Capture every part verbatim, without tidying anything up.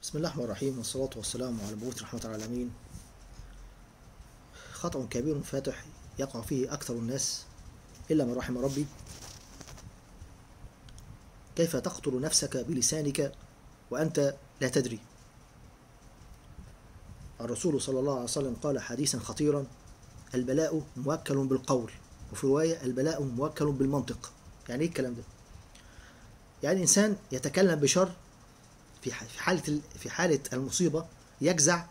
بسم الله الرحمن الرحيم، والصلاة والسلام على مبعوث رحمة العالمين. خطأ كبير فاتح يقع فيه أكثر الناس إلا من رحم ربي. كيف تقتل نفسك بلسانك وأنت لا تدري؟ الرسول صلى الله عليه وسلم قال حديثا خطيرا: البلاء موكل بالقول، وفي رواية البلاء موكل بالمنطق. يعني إيه الكلام ده؟ يعني إنسان يتكلم بشر في حالة في حالة المصيبة يجزع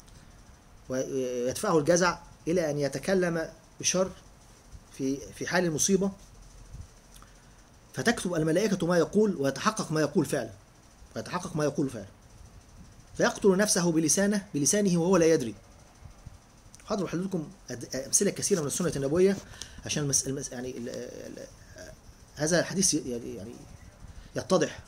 ويدفعه الجزع إلى أن يتكلم بشر في في حال المصيبة، فتكتب الملائكة ما يقول ويتحقق ما يقول فعلا ويتحقق ما يقول فعلا فيقتل نفسه بلسانه بلسانه وهو لا يدري. هضرب لكم أمثلة كثيرة من السنة النبوية عشان المس... المس... يعني ال... ال... هذا الحديث يعني يتضح.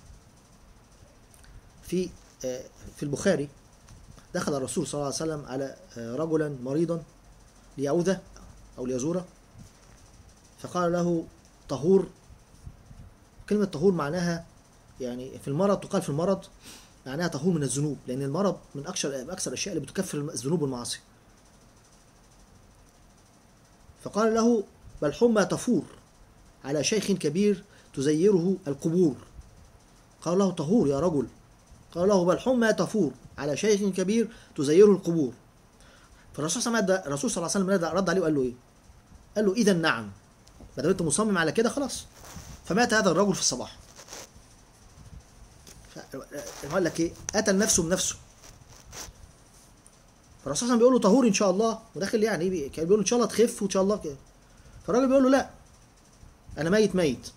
في في البخاري دخل الرسول صلى الله عليه وسلم على رجلا مريضا ليعوذه أو ليزوره، فقال له: طهور. كلمة طهور معناها يعني في المرض، تقال في المرض معناها طهور من الذنوب، لأن المرض من أكثر أكثر الأشياء اللي بتكفر الذنوب والمعاصي. فقال له: بل حمى تفور على شيخ كبير تزيره القبور. قال له: طهور يا رجل. قال له: بل حمى تفور على شيخ كبير تزيره القبور. فالرسول صلى الله عليه وسلم رد عليه وقال له ايه؟ قال له: اذا نعم، ما دام انت مصمم على كده خلاص. فمات هذا الرجل في الصباح. قال لك ايه؟ قتل نفسه بنفسه. فالرسول صلى الله عليه وسلم بيقول له: طهور ان شاء الله، وداخل يعني كان بيقول له ان شاء الله تخف وان شاء الله كده. فالراجل بيقول له: لا، انا ميت ميت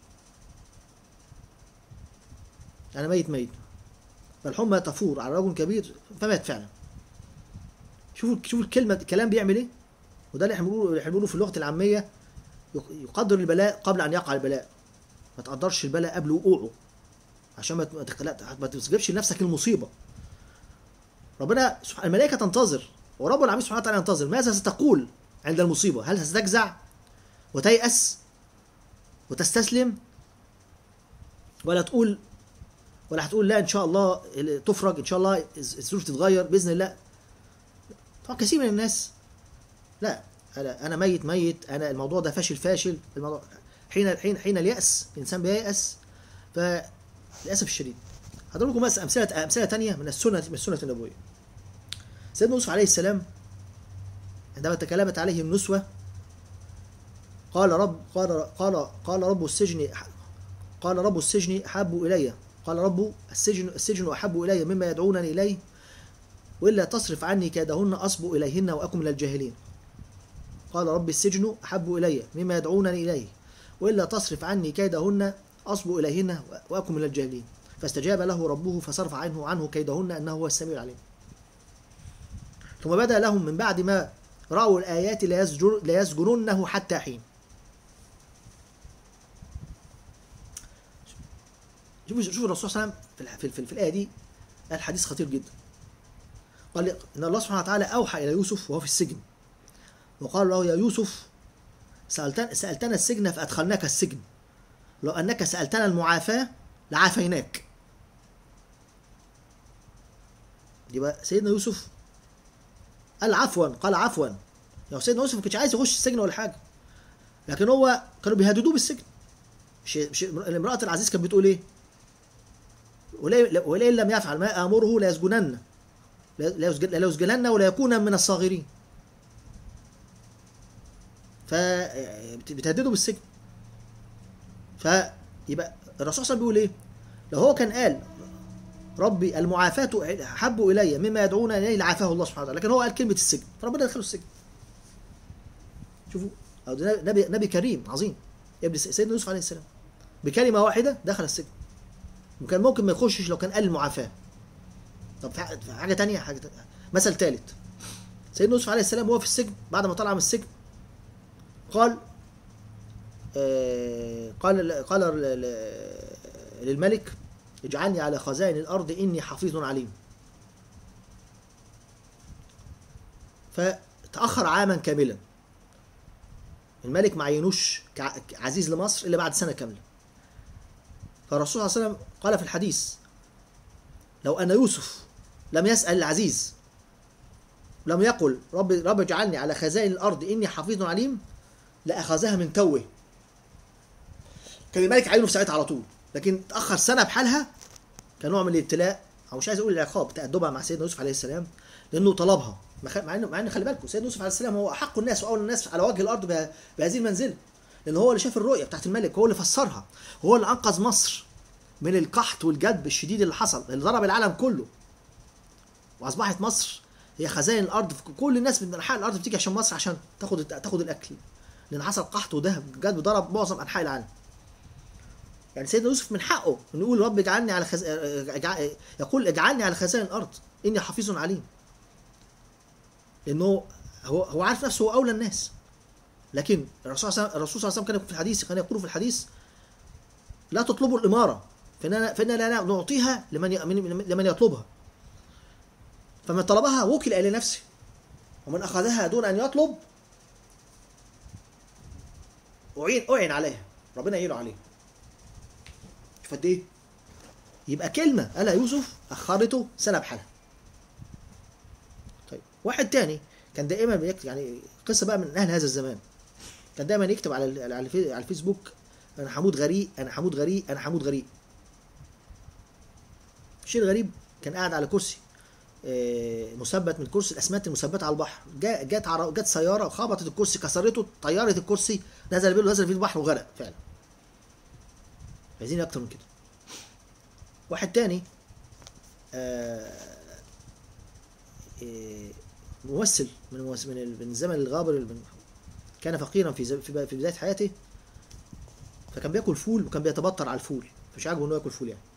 انا ميت ميت فالحمى تفور على رجل كبير، فمات فعلا. شوفوا شوفوا الكلمه، الكلام بيعمل ايه. وده اللي احنا بنقوله احنا بنقوله في اللغه العاميه: يقدر البلاء قبل ان يقع البلاء. ما تقدرش البلاء قبل وقوعه عشان ما ما تجيبش لنفسك المصيبه. ربنا سبحانه، الملائكه تنتظر ورب العالمين سبحانه وتعالى ينتظر. ماذا ستقول عند المصيبه؟ هل ستجزع وتيأس وتستسلم، ولا تقول ولا هتقول لا ان شاء الله تفرج، ان شاء الله الظروف تتغير باذن الله؟ طبعا كثير من الناس لا، انا انا ميت ميت انا الموضوع ده فاشل فاشل الموضوع. حين حين حين اليأس الانسان بييأس، فللاسف الشديد. هضرب لكم بس امثله امثله ثانيه من السنه من السنه النبويه. سيدنا يوسف عليه السلام عندما تكلمت عليه النسوه قال رب قال قال قال رب السجن قال رب السجن احب الي قال رب السجن السجن احب الي مما يدعونني اليه، والا تصرف عني كيدهن اصب اليهن واكن من الجاهلين. قال رب السجن احب الي مما يدعونني اليه، والا تصرف عني كيدهن اصب اليهن واكن من الجاهلين. فاستجاب له ربه فصرف عنه عنه كيدهن انه هو السميع العليم. ثم بدا لهم من بعد ما راوا الايات ليسجننه حتى حين. شوفوا شوفوا الرسول صلى الله عليه وسلم في, في, في الايه دي قال حديث خطير جدا. قال ان الله سبحانه وتعالى اوحى الى يوسف وهو في السجن، وقال له: يا يوسف سألتنا, سألتنا السجن فأدخلناك السجن، لو أنك سألتنا المعافاة لعافيناك. يبقى سيدنا يوسف قال عفوا قال عفوا يعني سيدنا يوسف ما كانش عايز يخش السجن ولا حاجة، لكن هو كانوا بيهددوه بالسجن. مش مش امرأة العزيز كانت بتقول ايه؟ ولئن لم يفعل ما آمره ليسجنن ليسجنن ولا يكون من الصاغرين. فبتهدده بالسجن. فيبقى الرسول صلى الله عليه وسلم بيقول ايه؟ لو هو كان قال ربي المعافاة احب الي مما يدعون اليه لعافاه الله سبحانه وتعالى، لكن هو قال كلمة السجن فربنا دخله السجن. شوفوا نبي نبي كريم عظيم ابن سيدنا يوسف عليه السلام، بكلمة واحدة دخل السجن، وكان ممكن ما يخشش لو كان قال المعافاة. طب حاجة تانية حاجة تانية. مثل ثالث: سيدنا يوسف عليه السلام وهو في السجن بعد ما طلع من السجن قال آه قال قال للملك: اجعلني على خزائن الأرض إني حفيظ عليم. فتأخر عاما كاملا، الملك ما عينوش عزيز لمصر إلا بعد سنة كاملة. فالرسول صلى الله عليه وسلم قال في الحديث: لو ان يوسف لم يسأل العزيز، لم يقل رب رب اجعلني على خزائن الارض اني حفيظ عليم، لاخذها من توه. كان الملك عينه في ساعتها على طول، لكن تاخر سنه بحالها كنوع من الابتلاء، او مش عايز اقول العقاب، تادبها مع سيدنا يوسف عليه السلام، لانه طلبها. مع ان مع ان خلي بالكم سيدنا يوسف عليه السلام هو احق الناس واول الناس على وجه الارض بهذه المنزله، لان هو اللي شاف الرؤيه بتاعت الملك، هو اللي فسرها، هو اللي انقذ مصر من القحط والجدب الشديد اللي حصل اللي ضرب العالم كله، واصبحت مصر هي خزائن الارض. في كل الناس من انحاء الارض بتيجي عشان مصر عشان تاخد تاخد الاكل، لان حصل قحط وده جدب ضرب معظم انحاء العالم. يعني سيدنا يوسف من حقه انه يقول رب اجعلني على خز... يقول اجعلني على خزائن الارض اني حفيظ عليم، لانه هو هو عارف نفسه هو اولى الناس. لكن الرسول صلى الله عليه وسلم كان في الحديث كان يقول في الحديث لا تطلبوا الاماره فإننا, فإننا لا نعطيها لمن لمن يطلبها، فمن طلبها وكل الى نفسه، ومن اخذها دون ان يطلب اعين اعين عليها، ربنا يعينه عليها. شوف قد ايه. يبقى كلمه قالها يوسف اخرته سنه بحالها. طيب واحد تاني كان دائما بيكتب، يعني قصه بقى من اهل هذا الزمان، كان دايما يكتب على على الفيسبوك انا حمود غريق انا حمود غريق انا حمود غريق. الشيء الغريب كان قاعد على كرسي مثبت من كرسي الاسمنت المثبت على البحر، جت جت سياره خبطت الكرسي كسرته، طيرت الكرسي، نزل بيه نزل في البحر وغرق فعلا. عايزين اكتر من كده. واحد تاني ممثل من من الزمن الغابر، كان فقيرا في في بدايه حياته، فكان بياكل فول وكان بيتبطر على الفول، مش عاجبه انه ياكل فول يعني.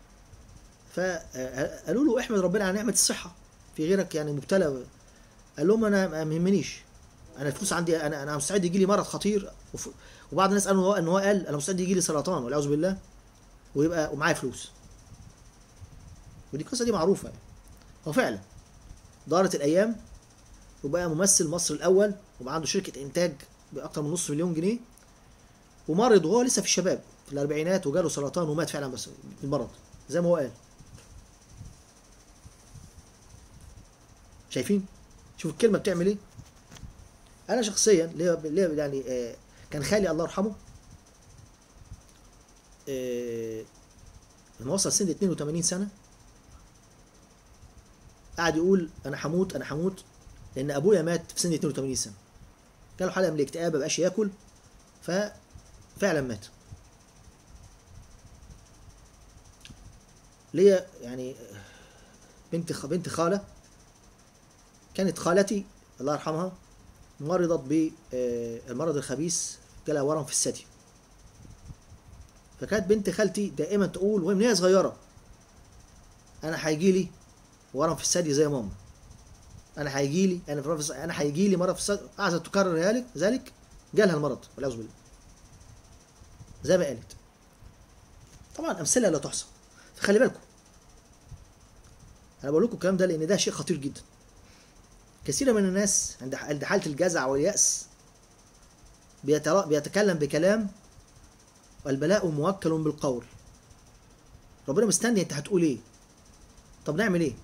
فقالوا له احمد ربنا على نعمه الصحه، في غيرك يعني مبتلى. قال لهم انا ما يهمنيش، انا الفلوس عندي، انا انا مستعد يجي لي مرض خطير، وبعض الناس قالوا ان هو قال انا مستعد يجي لي سرطان والعياذ بالله ويبقى ومعايا فلوس. ودي القصه دي معروفه يعني. هو فعلا دارت الايام وبقى ممثل مصر الاول، وبقى عنده شركه انتاج باكثر من نص مليون جنيه، ومرض وهو لسه في الشباب في الاربعينات وجاله سرطان ومات فعلا بس بالمرض زي ما هو قال. شايفين؟ شوف الكلمه بتعمل ايه. انا شخصيا ليه يعني آه كان خالي الله يرحمه آه لما وصل سن اتنين وتمانين سنه قعد يقول انا هموت انا هموت، لان ابويا مات في سن اتنين وتمانين سنه، جاله حاله من الاكتئاب ما بقاش ياكل، ففعلا مات. ليا يعني بنت بنت خاله، كانت خالتي الله يرحمها مرضت بالمرض الخبيث، جالها ورم في الثدي. فكانت بنت خالتي دائما تقول وهي من هي صغيره انا هيجي لي ورم في الثدي زي ماما، انا هيجي لي انا انا هيجي لي مرض في الثدي، قعدت تكرر ذلك ذلك جالها المرض والعياذ بالله زي ما قالت. طبعا امثله لا تحصى. فخلي بالكم، انا بقول لكم الكلام ده لان ده شيء خطير جدا. كثير من الناس عند حالة الجزع واليأس بيتكلم بكلام والبلاء موكل بالقول. ربنا مستني انت هتقول ايه. طب نعمل ايه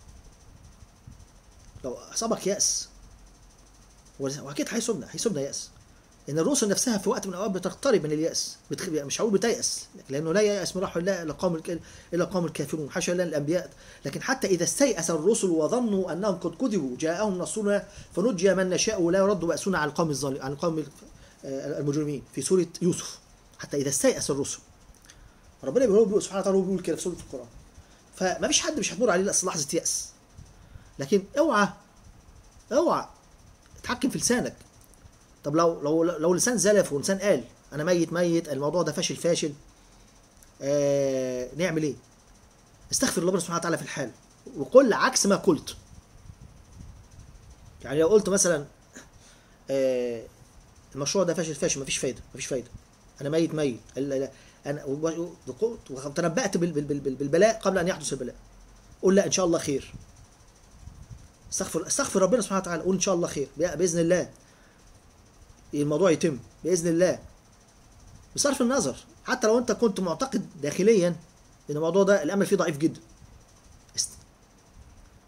لو اصابك يأس؟ واكيد هيصيبنا هيصيبنا يأس، ان الرسل نفسها في وقت من الاوقات بتقترب من اليأس، بتخ... مش هقول بتيأس لانه لا ييأس من رحمة الله الا قوم الا قوم الكافرون، حاشا لله الانبياء. لكن حتى اذا استيأس الرسل وظنوا انهم قد كذبوا جاءهم نصرنا فنجي من نشاء ولا يرد بأسنا عن القوم الظالمين عن القوم المجرمين في سورة يوسف. حتى اذا استيأس الرسل، ربنا بيقول سبحانه وتعالى بيقول كده في سورة القرآن. فما فيش حد مش هتمر عليه لحظة يأس، لكن اوعى اوعى تحكم في لسانك. طب لو لو لو لسان زلف ولسان قال انا ميت ميت الموضوع ده فاشل فاشل، آه نعمل ايه؟ استغفر الله سبحانه وتعالى في الحال وقل عكس ما قلت. يعني لو قلت مثلا آه المشروع ده فاشل فاشل مفيش فايده مفيش فايده انا ميت ميت انا وتنبأت بالبلاء قبل ان يحدث البلاء، قل لا ان شاء الله خير. استغفر استغفر ربنا سبحانه وتعالى، قول ان شاء الله خير باذن الله الموضوع يتم باذن الله، بصرف النظر حتى لو انت كنت معتقد داخليا ان الموضوع ده الامل فيه ضعيف جدا،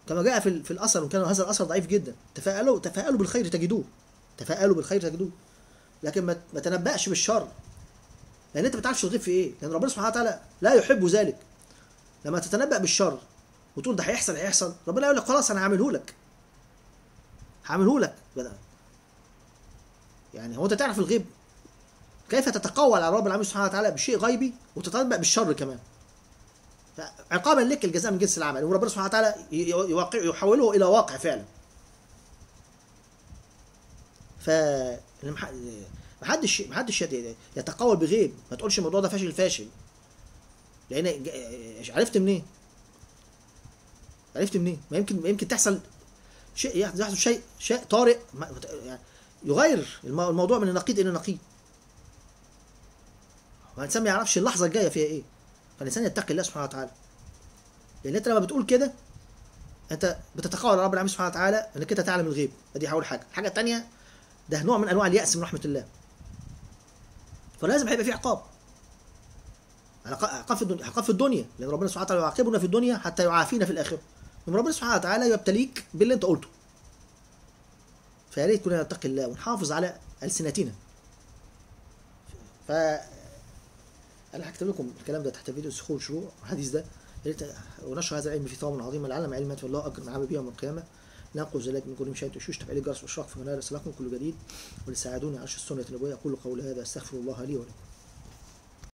كما جاء في في الاثر، وكان هذا الاثر ضعيف جدا، تفاءلوا تفاءلوا بالخير تجدوه، تفاءلوا بالخير تجدوه، لكن ما ما تنبأش بالشر، لان انت ما تعرفش الغيب في ايه، لان ربنا سبحانه وتعالى لا يحب ذلك. لما تتنبأ بالشر وتقول ده هيحصل هيحصل، ربنا يقول لك خلاص انا هعمله لك، هعمله لك بدأ. يعني هو انت تعرف الغيب؟ كيف تتقول على رب العالمين سبحانه وتعالى بشيء غيبي وتتنبأ بالشر كمان؟ عقابا لك الجزاء من جنس العمل، وربنا سبحانه وتعالى يواقع يحوله الى واقع فعلا. ف محدش محدش يتقول بغيب، ما تقولش الموضوع ده فاشل فاشل، لان عرفت منين؟ عرفت منين؟ ما يمكن ما يمكن تحصل شيء، يحصل شيء شيء طارئ يعني يغير الموضوع من النقيض الى نقيض. والانسان ما يعرفش اللحظه الجايه فيها ايه، فالانسان يتقي الله سبحانه وتعالى. لان انت لما بتقول كده انت بتتقول على رب العالمين سبحانه وتعالى انك انت تعلم الغيب، دي اول حاجه. الحاجه الثانيه ده نوع من انواع اليأس من رحمه الله، فلازم هيبقى في عقاب، عقاب في الدنيا، عقاب في الدنيا، لان ربنا سبحانه وتعالى يعاقبنا في الدنيا حتى يعافينا في الاخره. لما ربنا سبحانه وتعالى يبتليك باللي انت قلته، فيا ريت كلنا نتقي الله ونحافظ على السنتنا. ف انا هكتب لكم الكلام ده تحت فيديو سخور شروع الحديث ده، يا ريت ونشر هذا العلم في ثواب عظيم، لعلم علما والله اجر عامل بها يوم القيامه. ننقذ ذلك من كل مشاهد تشويش، تفعيل الجرس والاشراق في منار رسالكم كل جديد، ولساعدوني على نشر السنه النبويه. اقول قولي هذا، استغفر الله لي ولكم.